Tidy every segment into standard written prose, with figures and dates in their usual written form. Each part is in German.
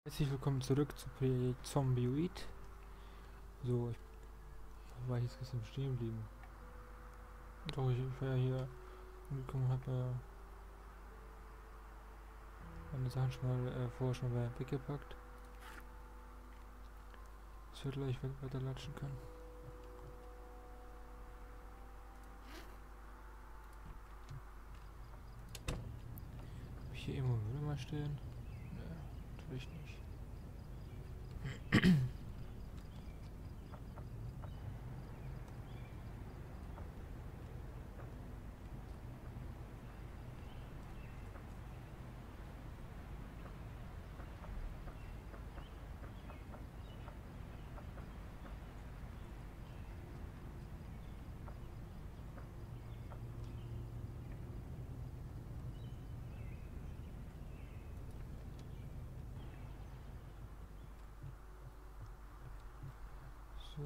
Herzlich willkommen zurück zu Projekt Zombioid. So, ich war jetzt gestern stehen geblieben. Doch, ich war ja hier angekommen, habe meine Sachen schon mal vorher schon mal weggepackt. Dass wir gleich weiterlatschen können. Hab ich hier irgendwo Müll mal stehen? Ne, natürlich nicht. So.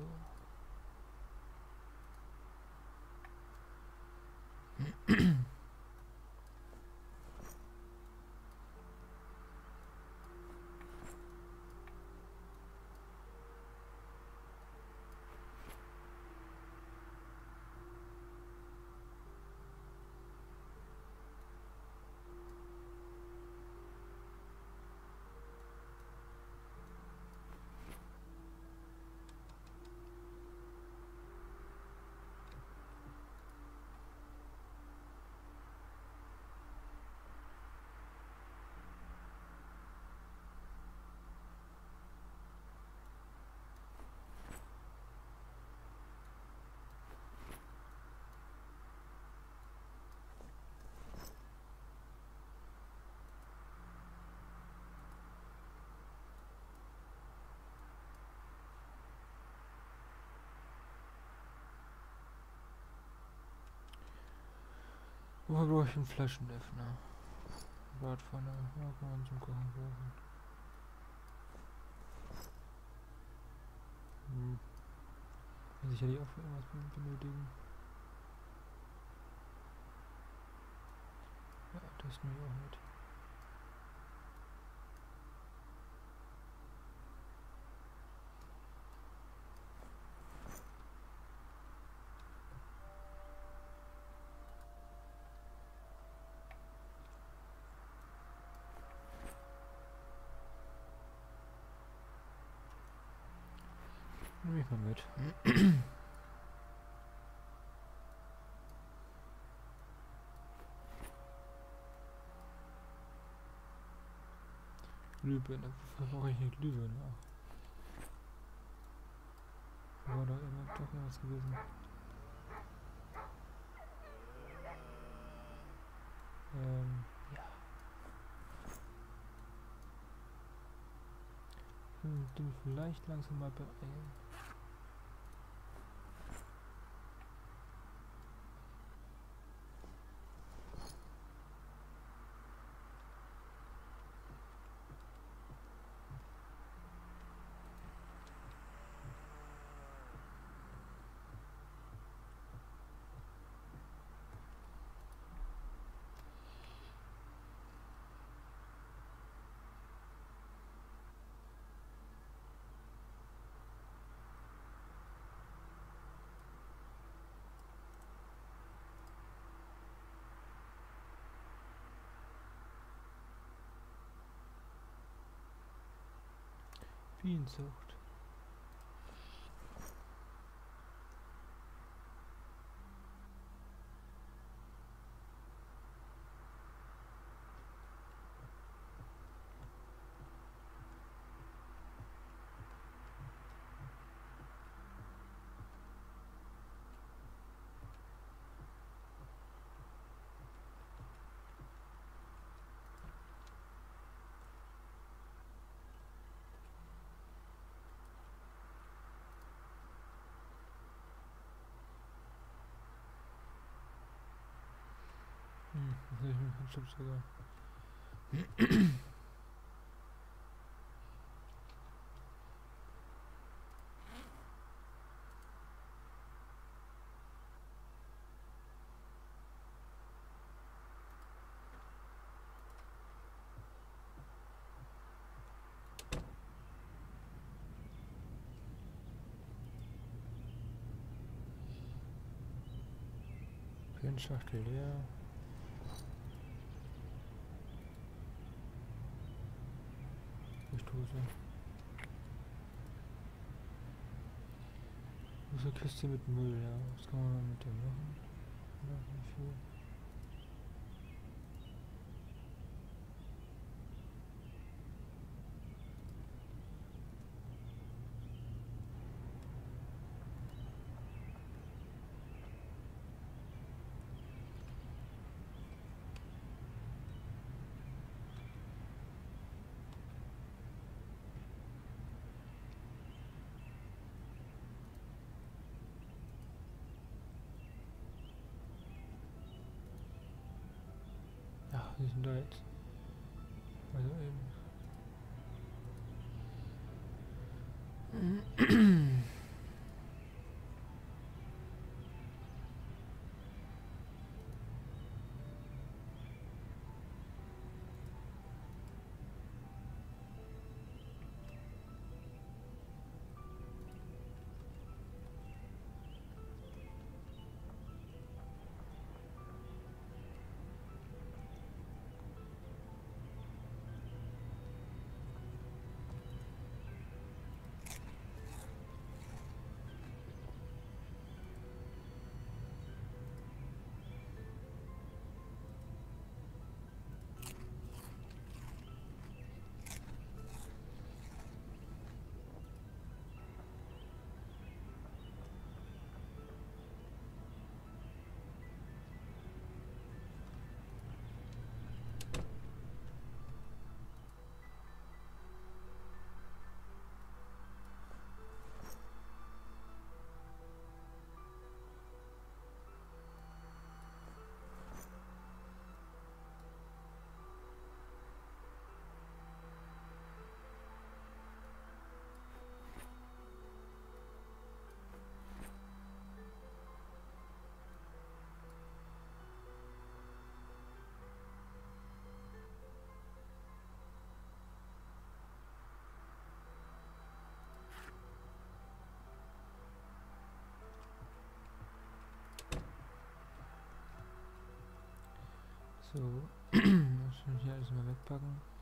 Wofür brauche ich einen Flaschenöffner? Bratpfanne, ja, kann man zum Kochen brauchen. Sicherlich auch für irgendwas benötigen. Ja, das nehme ich auch mit. Nehme ich mal mit. Glühbirne, wofür brauche ich eine Glühbirne? Ach, war da immer doch irgendwas gewesen. Ja. Den vielleicht langsam mal beeilen. Bienenzucht. Was soll ich mit dem Staubsauger? Endschachtel leer. Dose. Wo ist eine Kiste mit Müll, ja. Was kann man mit dem machen? Ja, nicht viel. Ja, die sind da jetzt. Also eben. So, das muss ich hier alles mal wegpacken.